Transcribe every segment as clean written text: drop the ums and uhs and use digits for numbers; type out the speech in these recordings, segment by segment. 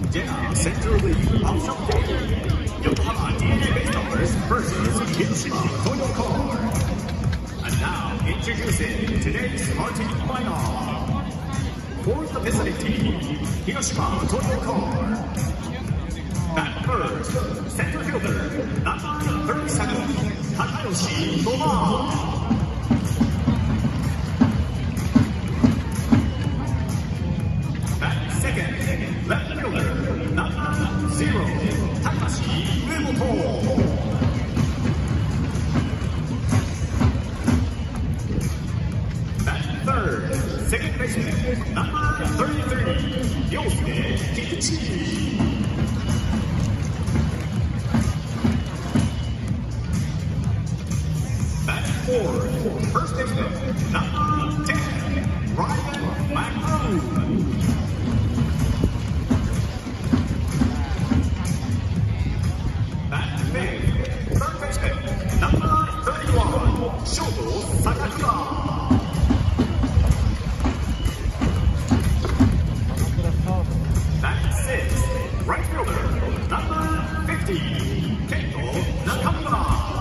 DeNA Central League Option Day. 横浜DeNAベイスターズ vs 広島東洋カープ. And now introducing today's starting lineup. For the visiting team, 広島東洋カープ. At first, center fielder, number 37, Takayoshi Noma. At second, left fielder, number 0, Takashi Uemoto. At third, second baseman, number 33, Yosuke Kiichi. Fourth, first baseman, number 10, Ryan McGrew. At fifth, third baseman, number 31, Shoto Sakakura. At sixth, right fielder, number 50, Kento Nakamura.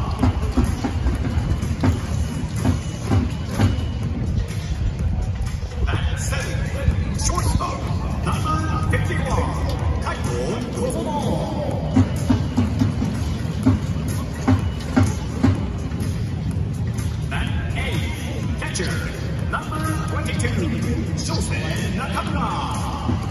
Shortstop, number 51, Kaito Kozono. At 8, catcher, number 22, Shosei Nakamura.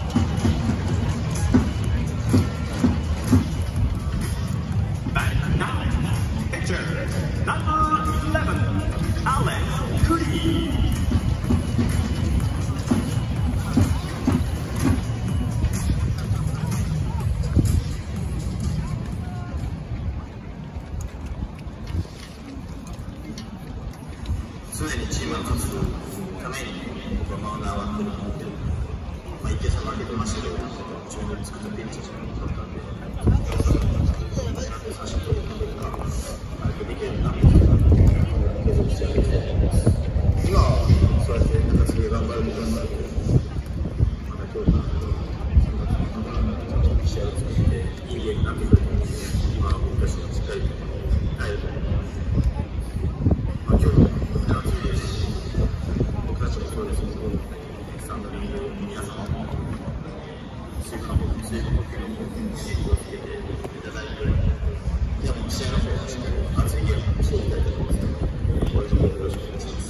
At 9, pitcher, number 11, Alex Kuri. 常にチームが勝つために僕はマウンド上がってると思ってるので、1点差負けてましたけど、自分で作ったピンチだったんで、三振取ることができるなと継続してやっていきたいと思います。今はそうやって次頑張ることがあるので、また今日から試合を作っていいゲームになってくると思うので、今は僕たちがしっかり耐えると思います。今日の僕たちもそうですけど、スタンドにいる皆さんも水分補給の方に気をつけていただいて、いやもう試合の方はしっかり熱いゲームをしていきたいと思いますので、こういうところよろしくお願いします。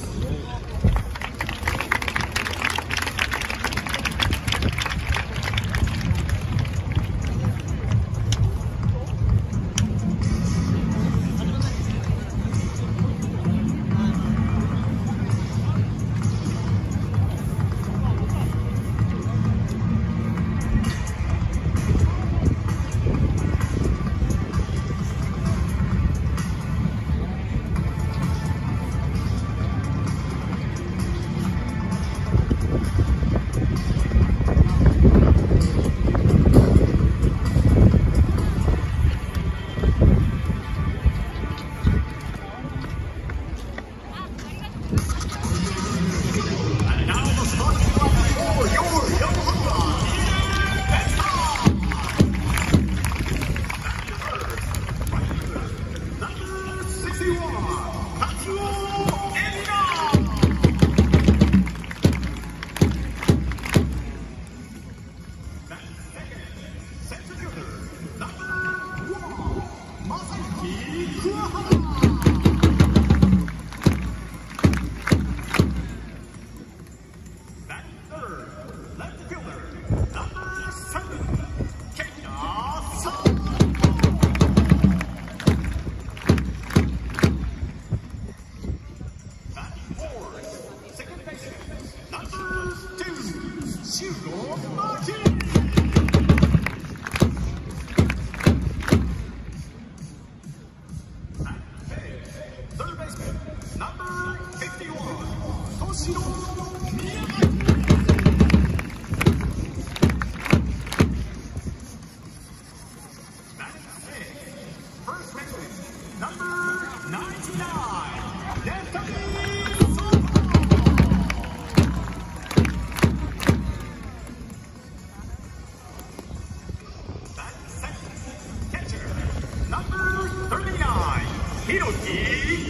ひろき